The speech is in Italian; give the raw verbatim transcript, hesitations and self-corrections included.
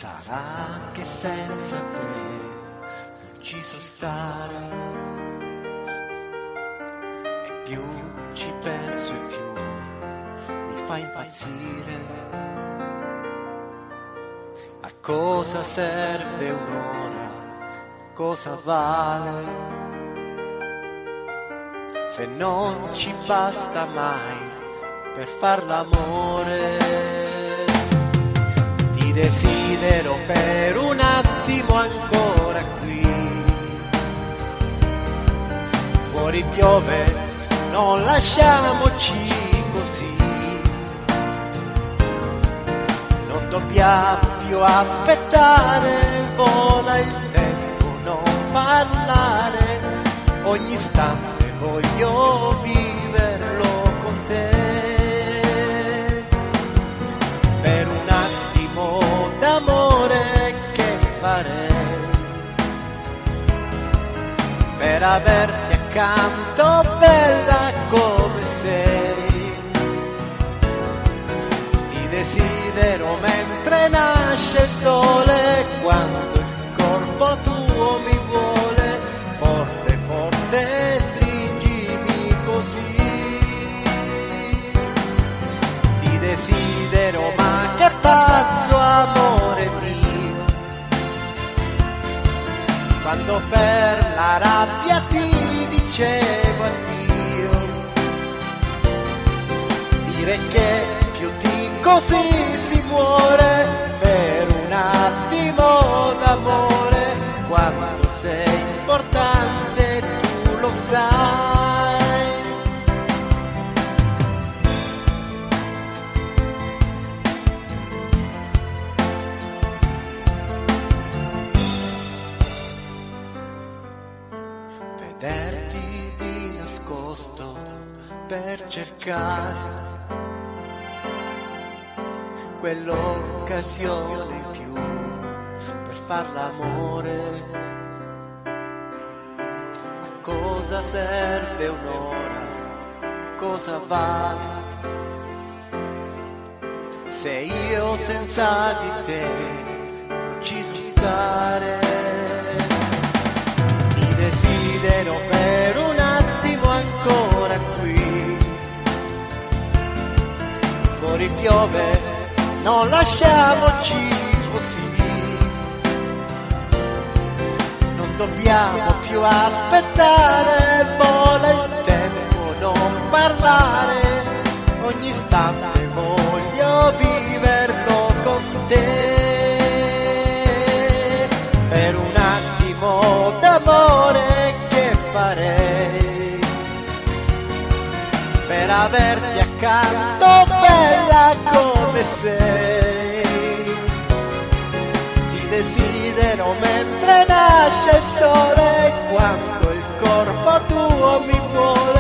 Sarà che senza te ci so stare, e più ci penso e più mi fa impazzire. A cosa serve un'ora? Cosa vale? Se non ci basta mai per far l'amore. Ti desidero per un attimo ancora qui. Fuori piove, non lasciamoci così. Non dobbiamo più aspettare, vola il tempo, non parlare. Ogni istante voglio viverlo con te. Per un attimo d'amore che farei, per averti accanto bella come sei. Ti desidero mentre nasce il sole, quando il corpo tuo mi vuole, forte forte stringimi così. Ti desidero ma che pazzo amore mio, quando per la rabbia ti dicevo addio. Dire che più di così si muore per un attimo d'amore, quanto sei importante tu lo sai. Vederti di nascosto per cercare quell'occasione in più per far l'amore. A cosa serve un'ora? Cosa vale? Se io senza di te non ci so stare. Ti desidero per un attimo ancora qui. Fuori piove, non lasciamoci così. Non dobbiamo più aspettare, vola il tempo, non parlare. Ogni istante voglio viverlo con te. Per un attimo d'amore che farei, per averti accanto bella come sei. Ti desidero mentre nasce il sole, quando il corpo tuo mi vuole,